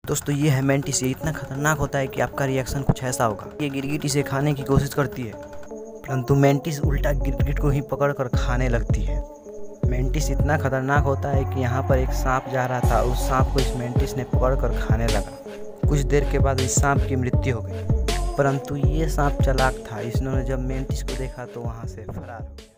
दोस्तों ये है मेंटिस। ये इतना खतरनाक होता है कि आपका रिएक्शन कुछ ऐसा होगा। ये गिरगिट इसे खाने की कोशिश करती है, परंतु मेंटिस उल्टा गिरगिट को ही पकड़ कर खाने लगती है। मेंटिस इतना खतरनाक होता है कि यहाँ पर एक सांप जा रहा था, उस सांप को इस मेंटिस ने पकड़ कर खाने लगा। कुछ देर के बाद इस सांप की मृत्यु हो गई, परंतु ये सांप चालाक था। इसने जब मेंटिस को देखा तो वहाँ से फरार हो गया।